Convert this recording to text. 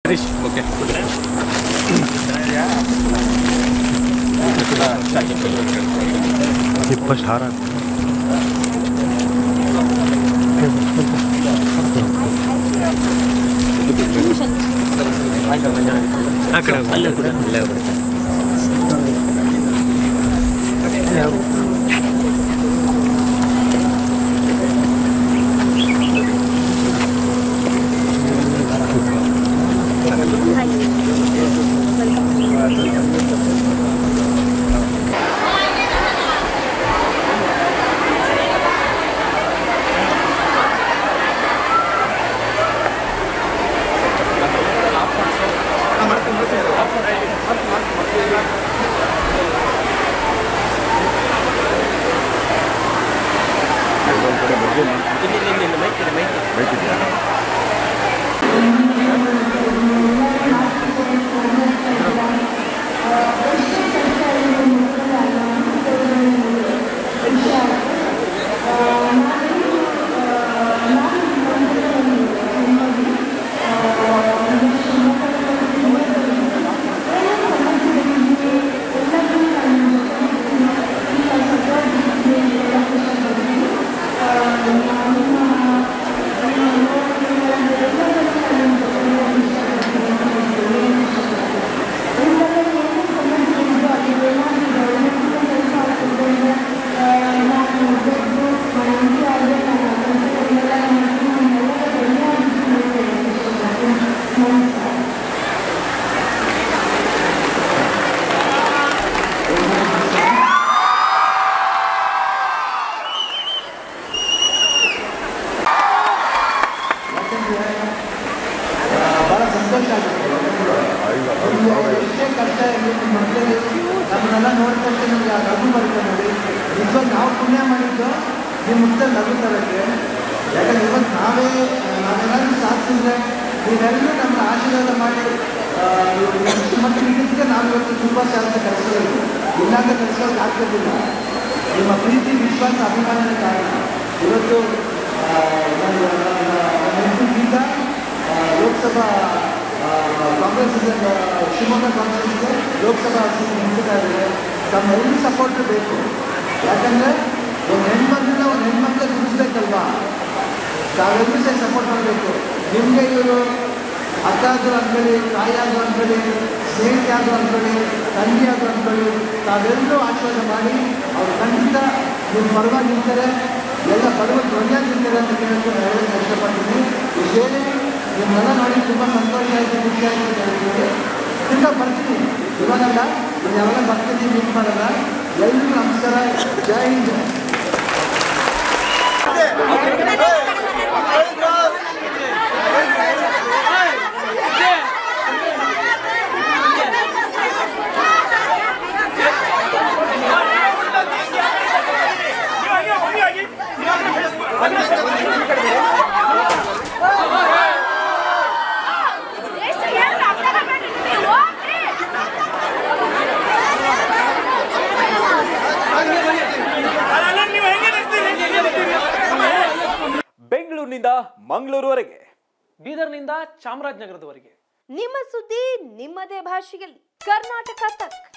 Harish okay first ಹಾರ ಆ ಕಡೆ ಅಲ್ಲೇ ಕೂಡ ಅಲ್ಲೇ ಬರುತ್ತೆ ಭಾಳ ಸಂತೋಷ ಆಗುತ್ತೆ. ಎಷ್ಟೇ ಕಷ್ಟ ಇರಲಿ ನಿಮ್ಮ ಮಕ್ಕಳಲ್ಲಿ ನಮ್ಮನ್ನೆಲ್ಲ ನೋಡ್ಕೊಂಡ್ರೆ ನಮಗೆ ಆ ನಗು ಬರುತ್ತೆ ನೋಡಿ. ನಿಜವಾಗ ನಾವು ಪುಣ್ಯ ಮಾಡಿದ್ದು ನಿಮ್ಮ ಮುಖದಲ್ಲಿ ನಗು ತರೋಕ್ಕೆ. ಯಾಕಂದ್ರೆ ಇವತ್ತು ನಾವೆಲ್ಲರೂ ಸಾಧಿಸಿದ್ರೆ ನೀವೆಲ್ಲರೂ ನಮ್ಮ ಆಶೀರ್ವಾದ ಮಾಡಿ ಮತ್ತು ಇದಕ್ಕೆ ನಾವು ಇವತ್ತು ತುಂಬ ಶಾಲೆದ ಕೆಲಸಗಳು ಇಲ್ಲಾಂತ ಕೆಲಸಗಳಿಗೆ ಆಗ್ತಿದ್ದಿಲ್ಲ. ನಿಮ್ಮ ಪ್ರೀತಿ ವಿಶ್ವಾಸ ಅಭಿಮಾನದ ಕಾರಣ ಇವತ್ತು ಗೀತ ಲೋಕಸಭಾ ಕಾಂಗ್ರೆಸ್ ಶಿವಮೊಗ್ಗ ಕಾನ್ಸ್ಟಿಟ್ಯೂನ್ಸಿಗೆ ಲೋಕಸಭಾ ಸೀಟ್ ನಿಂತಿತಾ ಇದ್ದಾರೆ. ತಮ್ಮೆಲ್ಲರೂ ಸಪೋರ್ಟ್ ಬೇಕು. ಯಾಕಂದರೆ ಒಂದು ಹೆಣ್ಮಕ್ಳನ್ನ ಒಂದು ಹೆಣ್ಮಕ್ಳು ಗುರುಸ್ಬೇಕಲ್ವಾ, ತಾವೆಲ್ಲರೂ ಸಹ ಸಪೋರ್ಟ್ ಮಾಡಬೇಕು. ನಿಮಗೆ ಇವರು ಅಕ್ಕ ಆದರೂ ಅಂದ್ಕೊಳ್ಳಿ, ತಾಯಿ ಆದರೂ ಅಂದ್ಕೊಳ್ಳಿ, ಸ್ನೇಹಿತೆ ಆದರೂ ಅಂದ್ಕೊಳ್ಳಿ, ತಂಗಿ ಆದರೂ ಅಂದ್ಕೊಳ್ಳಿ, ತಾವೆಲ್ಲರೂ ಆಶೀರ್ವಾದ ಮಾಡಿ ಅವರು ಖಂಡಿತ ನಿಮ್ಮ ಪರವಾಗಿ ನಿಂತಾರೆ, ಎಲ್ಲ ಬಡವರು ಧ್ವನಿಯಾಗಿ ನಿಂತಾರೆ ಅಂತ ಕೇಳೋಕ್ಕೆ ಹೇಳೋಕ್ಕೆ ಇಷ್ಟಪಡ್ತೀನಿ. ಇದೇನೇ ನಿಮ್ಮೆಲ್ಲ ನೋಡಿ ತುಂಬ ಸಂತೋಷ ಆಯಿತು, ಖುಷಿ ಆಯಿತು ಅಂತ ಹೇಳ್ತೀವಿ. ತುಂಬ ಬರ್ತೀನಿ, ಇವಾಗಲ್ಲ ಯಾವಾಗ ಬರ್ತೀನಿ, ಮೀಟ್ ಮಾಡಲ್ಲ. ಎಲ್ರಿಗೂ ನಮಸ್ಕಾರ, ಜೈ ಹಿಂದ್. ಬೆಂಗಳೂರಿನಿಂದ ಮಂಗಳೂರುವರೆಗೆ, ಬೀದರ್ನಿಂದ ಚಾಮರಾಜನಗರದವರೆಗೆ ನಿಮ್ಮ ಸುದ್ದಿ ನಿಮ್ಮದೇ ಭಾಷೆಯಲ್ಲಿ. ಕರ್ನಾಟಕ ತಕ್.